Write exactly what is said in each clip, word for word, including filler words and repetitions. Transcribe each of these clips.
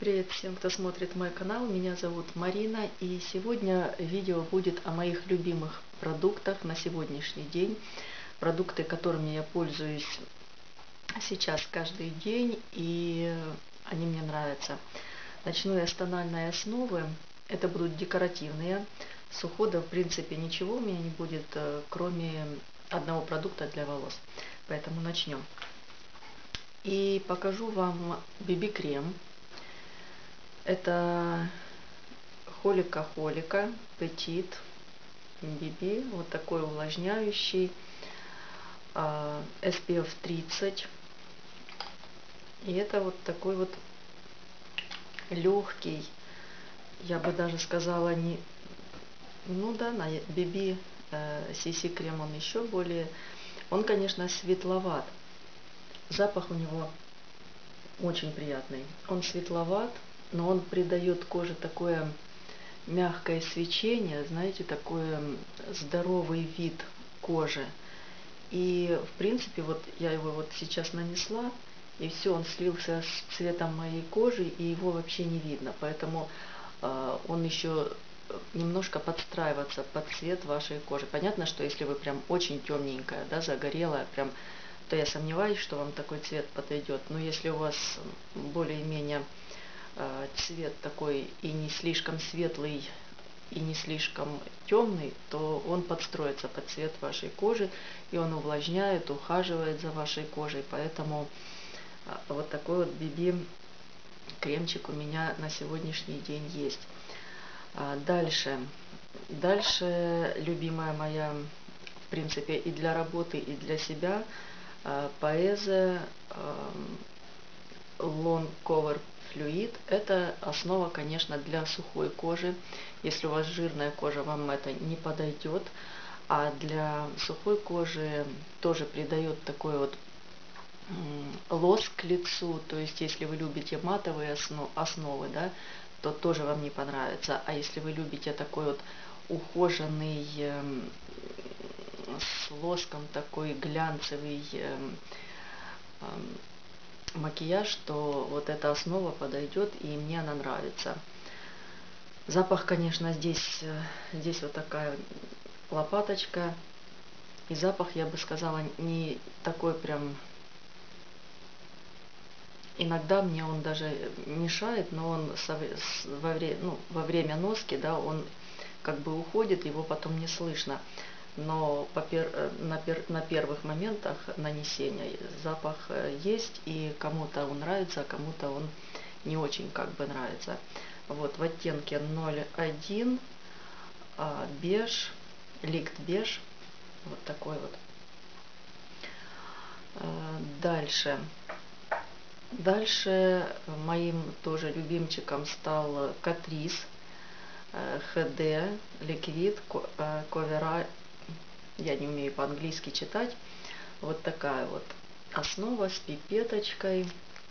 Привет всем, кто смотрит мой канал. Меня зовут Марина, и сегодня видео будет о моих любимых продуктах на сегодняшний день. Продукты, которыми я пользуюсь сейчас каждый день, и они мне нравятся. Начну я с тональной основы. Это будут декоративные. С ухода, в принципе, ничего у меня не будет, кроме одного продукта для волос. Поэтому начнем. И покажу вам би би-крем. Это Холика Холика Petit би би, вот такой увлажняющий, эс пи эф тридцать. И это вот такой вот легкий, я бы даже сказала, не, ну да, на би би си си крем он еще более, он, конечно, светловат. Запах у него очень приятный. Он светловат, но он придает коже такое мягкое свечение, знаете, такой здоровый вид кожи. И в принципе, вот я его вот сейчас нанесла, и все, он слился с цветом моей кожи, и его вообще не видно. Поэтому э, он еще немножко подстраиваться под цвет вашей кожи. Понятно, что если вы прям очень темненькая, да, загорелая, прям, то я сомневаюсь, что вам такой цвет подойдет. Но если у вас более-менее э, цвет такой и не слишком светлый, и не слишком темный, то он подстроится под цвет вашей кожи, и он увлажняет, ухаживает за вашей кожей. Поэтому э, вот такой вот би би кремчик у меня на сегодняшний день есть. А дальше. Дальше любимая моя, в принципе, и для работы, и для себя, Paese Long Cover Fluid. Это основа, конечно, для сухой кожи. Если у вас жирная кожа, вам это не подойдет. А для сухой кожи тоже придает такой вот лоск к лицу. То есть, если вы любите матовые основы, да, то тоже вам не понравится. А если вы любите такой вот ухоженный, с лоском, такой глянцевый макияж, то вот эта основа подойдет, и мне она нравится. Запах, конечно, здесь, здесь вот такая лопаточка. И запах, я бы сказала, не такой прям... Иногда мне он даже мешает, но он во время, ну, во время носки, да, он как бы уходит, его потом не слышно. Но по пер, на, пер, на первых моментах нанесения запах есть, и кому-то он нравится, а кому-то он не очень как бы нравится. Вот в оттенке ноль один, а, беж, ликт беж, вот такой вот. А, дальше. Дальше моим тоже любимчиком стал Catrice эйч ди Liquid Cover. Я не умею по-английски читать. Вот такая вот основа с пипеточкой.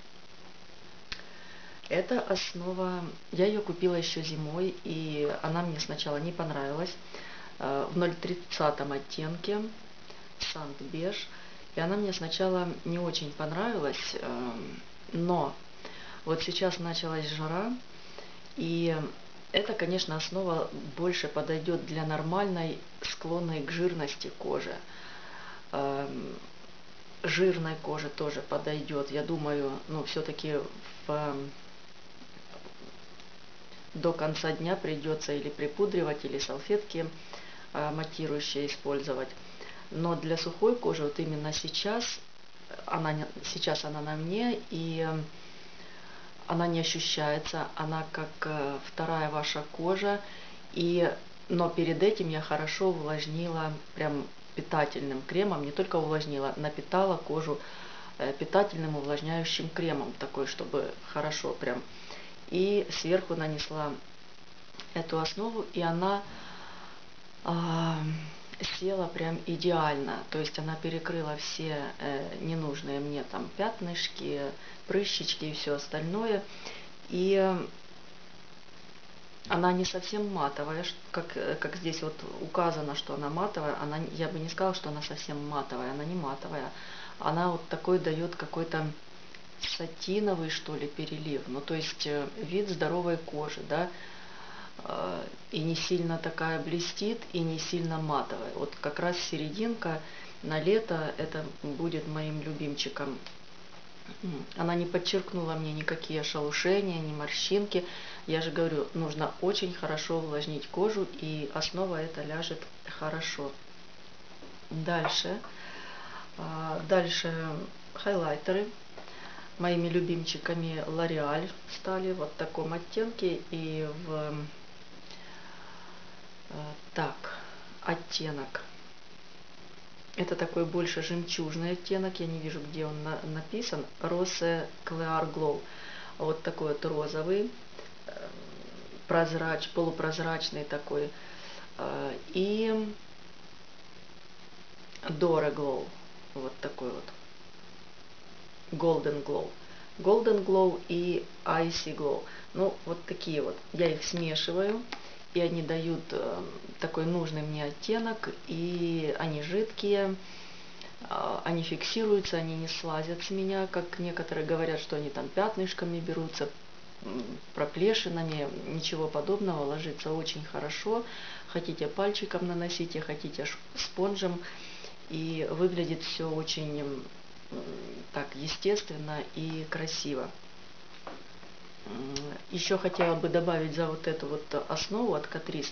Эта основа, я ее купила еще зимой, и она мне сначала не понравилась. В ноль тридцать оттенке, Sand Beige. И она мне сначала не очень понравилась, но вот сейчас началась жара, и это, конечно, основа больше подойдет для нормальной, склонной к жирности кожи. Жирной коже тоже подойдет. Я думаю, ну, все-таки до конца дня придется или припудривать, или салфетки матирующие использовать. Но для сухой кожи вот именно сейчас она, сейчас она на мне, и она не ощущается, она как вторая ваша кожа. И, но перед этим я хорошо увлажнила прям питательным кремом, не только увлажнила, напитала кожу питательным увлажняющим кремом, такой, чтобы хорошо прям. И сверху нанесла эту основу, и она а, села прям идеально. То есть она перекрыла все э, ненужные мне там пятнышки, прыщички и все остальное. И э, она не совсем матовая, как, как здесь вот указано, что она матовая. Она, я бы не сказала, что она совсем матовая, она не матовая. Она вот такой дает какой-то сатиновый, что ли, перелив. Ну, то есть вид здоровой кожи, да, и не сильно такая блестит, и не сильно матовая. Вот как раз серединка на лето это будет моим любимчиком. Она не подчеркнула мне никакие шелушения, ни морщинки. Я же говорю, нужно очень хорошо увлажнить кожу, и основа это ляжет хорошо. Дальше. Дальше хайлайтеры. Моими любимчиками L'Oreal стали вот в таком оттенке и в так оттенок. Это такой больше жемчужный оттенок, я не вижу, где он на, написан. Rose Clear Glow. Вот такой вот розовый, прозрач, полупрозрачный такой. И Dora Glow. Вот такой вот. Golden Glow. Golden Glow и Icy Glow. Ну, вот такие вот. Я их смешиваю, и они дают э, такой нужный мне оттенок, и они жидкие, э, они фиксируются, они не слазят с меня, как некоторые говорят, что они там пятнышками берутся, проплешинами, ничего подобного, ложится очень хорошо. Хотите пальчиком наносите, хотите спонжем, и выглядит все очень так естественно и красиво. Еще хотела бы добавить за вот эту вот основу от Catrice.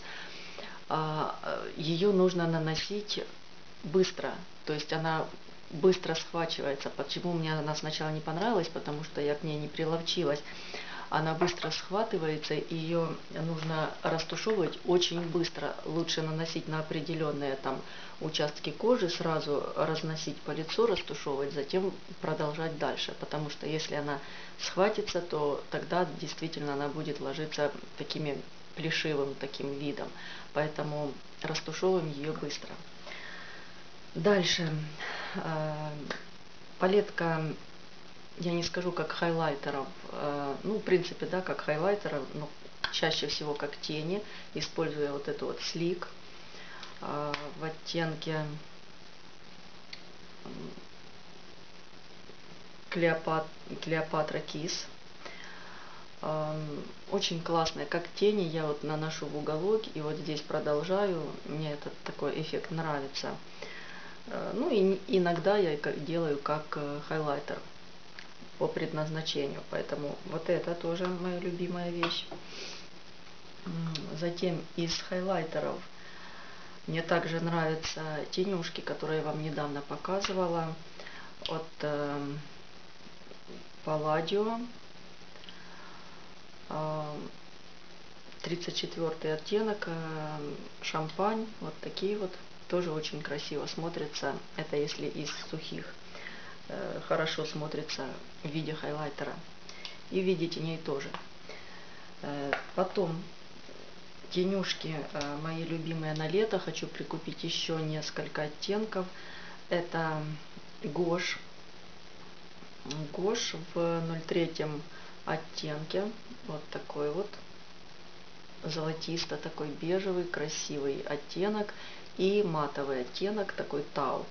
Ее нужно наносить быстро, то есть она быстро схвачивается. Почему мне она сначала не понравилась? Потому что я к ней не приловчилась. Она быстро схватывается, и ее нужно растушевывать очень быстро. Лучше наносить на определенные там участки кожи, сразу разносить по лицу, растушевывать, затем продолжать дальше. Потому что если она схватится, то тогда действительно она будет ложиться такими плешивым таким видом. Поэтому растушевываем ее быстро. Дальше. Палетка, я не скажу как хайлайтеров, ну, в принципе, да, как хайлайтеров, но чаще всего как тени, используя вот эту вот слик в оттенке Клеопатра Кис. Очень классная, как тени, я вот наношу в уголок, и вот здесь продолжаю, мне этот такой эффект нравится. Ну и иногда я делаю как хайлайтер по предназначению, поэтому вот это тоже моя любимая вещь. Затем из хайлайтеров мне также нравятся тенюшки, которые я вам недавно показывала, от э, Palladio, э, тридцать четвёртый оттенок, э, шампань, вот такие вот, тоже очень красиво смотрятся, это если из сухих. Хорошо смотрится в виде хайлайтера и в виде теней тоже. Потом тенюшки мои любимые на лето. Хочу прикупить еще несколько оттенков. Это Гош. Гош в ноль три оттенке. Вот такой вот золотисто, такой бежевый, красивый оттенок. И матовый оттенок, такой тау.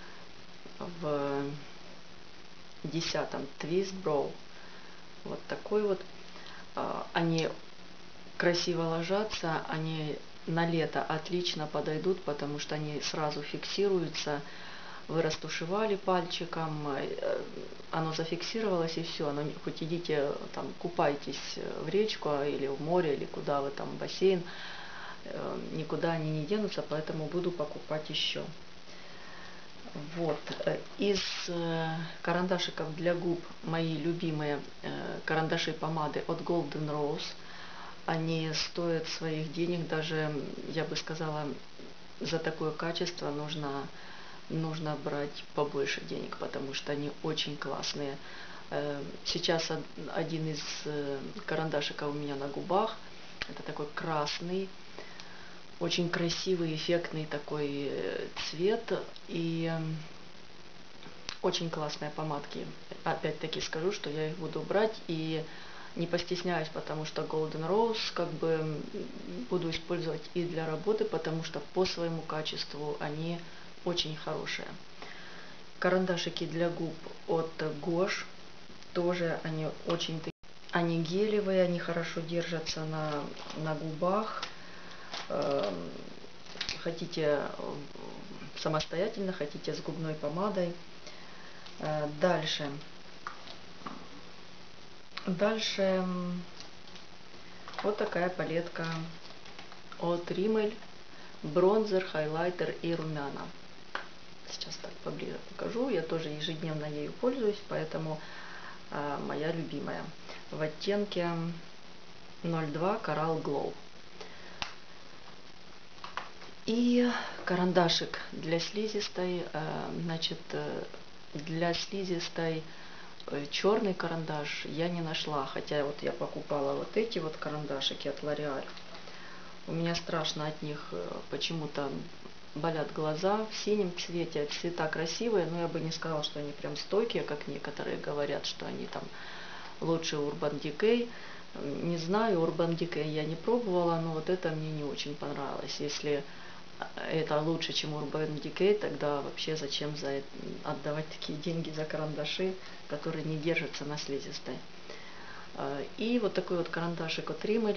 В десятом Twist Brow. Вот такой вот. Они красиво ложатся, они на лето отлично подойдут, потому что они сразу фиксируются. Вы растушевали пальчиком, оно зафиксировалось, и все. Оно, хоть идите там купайтесь в речку или в море, или куда вы там, в бассейн, никуда они не денутся, поэтому буду покупать еще. Вот, из карандашиков для губ мои любимые карандаши помады от Golden Rose. Они стоят своих денег, даже, я бы сказала, за такое качество нужно, нужно брать побольше денег, потому что они очень классные. Сейчас один из карандашиков у меня на губах, это такой красный, очень красивый, эффектный такой цвет, и очень классные помадки. Опять-таки скажу, что я их буду брать и не постесняюсь, потому что Golden Rose как бы буду использовать и для работы, потому что по своему качеству они очень хорошие. Карандашики для губ от Гош. Тоже они очень такие, они гелевые, они хорошо держатся на, на губах. Хотите самостоятельно, хотите с губной помадой. Дальше. Дальше вот такая палетка от Rimmel. Бронзер, хайлайтер и румяна. Сейчас так поближе покажу. Я тоже ежедневно ею пользуюсь, поэтому а, моя любимая. В оттенке ноль два Coral Glow. И карандашик для слизистой. Значит, для слизистой черный карандаш я не нашла. Хотя вот я покупала вот эти вот карандашики от L'Oréal. У меня страшно от них почему-то болят глаза в синем цвете. Цвета красивые, но я бы не сказала, что они прям стойкие, как некоторые говорят, что они там лучше Urban Decay. Не знаю, Urban Decay я не пробовала, но вот это мне не очень понравилось. Если это лучше, чем Urban Decay, тогда вообще зачем за это отдавать такие деньги за карандаши, которые не держатся на слизистой. И вот такой вот карандашик от Rimmel.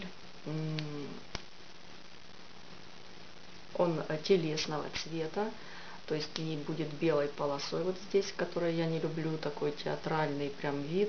Он телесного цвета, то есть не будет белой полосой вот здесь, которую я не люблю, такой театральный прям вид.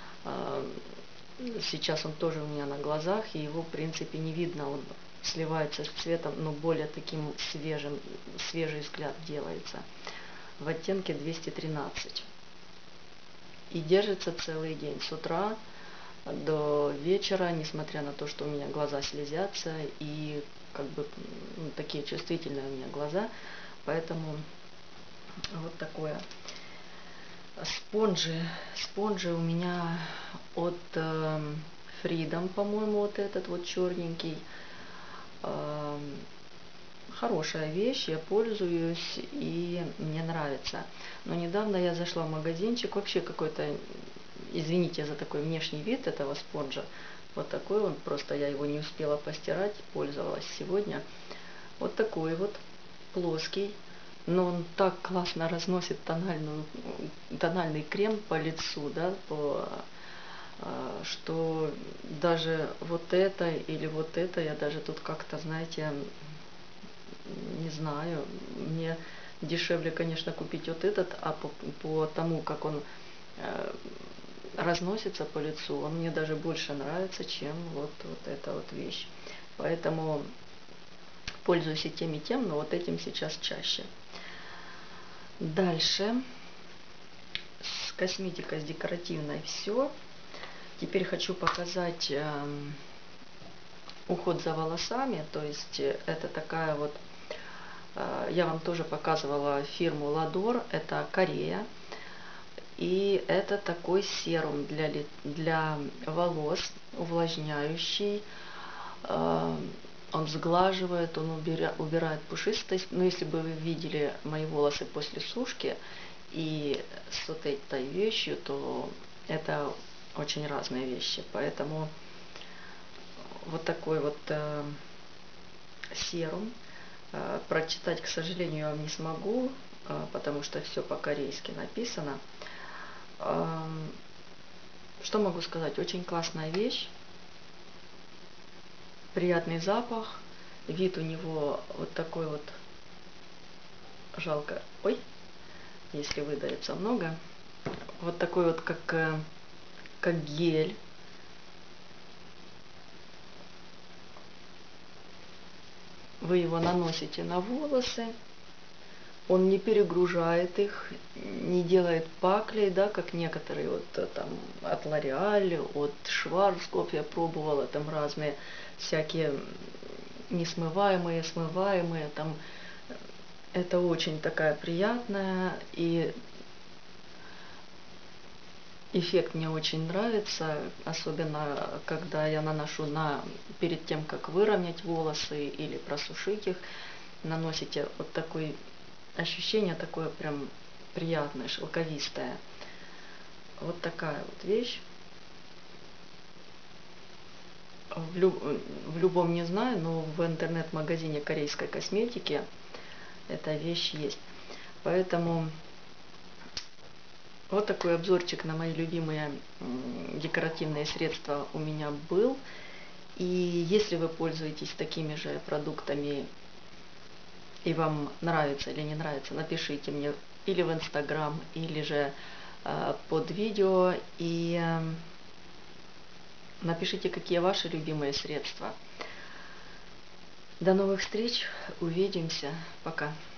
Сейчас он тоже у меня на глазах, и его в принципе не видно, он сливается с цветом, но более таким свежим, свежий взгляд делается. В оттенке двести тринадцать. И держится целый день, с утра до вечера, несмотря на то, что у меня глаза слезятся и как бы ну, такие чувствительные у меня глаза, поэтому вот такое. Спонжи, спонжи у меня от э, Freedom, по-моему, вот этот вот черненький. Э, хорошая вещь, я пользуюсь и мне нравится. Но недавно я зашла в магазинчик, вообще какой-то, извините за такой внешний вид этого спонжа. Вот такой он, просто я его не успела постирать, пользовалась сегодня. Вот такой вот, плоский. Но он так классно разносит тональную, тональный крем по лицу, да, по, что даже вот это или вот это, я даже тут как-то, знаете, не знаю, мне дешевле, конечно, купить вот этот, а по, по тому, как он разносится по лицу, он мне даже больше нравится, чем вот, вот эта вот вещь. Поэтому пользуюсь и тем, и тем, но вот этим сейчас чаще. Дальше. С косметикой, с декоративной все. Теперь хочу показать э, уход за волосами. То есть это такая вот, э, я вам тоже показывала фирму Lador, это Корея. И это такой серум для, для волос, увлажняющий. Он сглаживает, он убира, убирает пушистость. Но если бы вы видели мои волосы после сушки и с вот этой вещью, то это очень разные вещи. Поэтому вот такой вот э, серум. Э, прочитать, к сожалению, я вам не смогу, э, потому что все по-корейски написано. Что могу сказать? Очень классная вещь. Приятный запах. Вид у него вот такой вот, жалко, ой, если выдается много. Вот такой вот, как, как гель. Вы его наносите на волосы. Он не перегружает их, не делает паклей, да, как некоторые вот там от L'Oréal, от Schwarzkopf я пробовала, там разные всякие несмываемые, смываемые, там это очень такая приятная, и эффект мне очень нравится, особенно когда я наношу на, перед тем, как выровнять волосы или просушить их, наносите вот такой. Ощущение такое прям приятное, шелковистое. Вот такая вот вещь. В, люб, в любом не знаю, но в интернет-магазине корейской косметики эта вещь есть. Поэтому Вот такой обзорчик на мои любимые декоративные средства у меня был. И если вы пользуетесь такими же продуктами и вам нравится или не нравится, напишите мне или в Инстаграм, или же э, под видео. И э, напишите, какие ваши любимые средства. До новых встреч. Увидимся. Пока.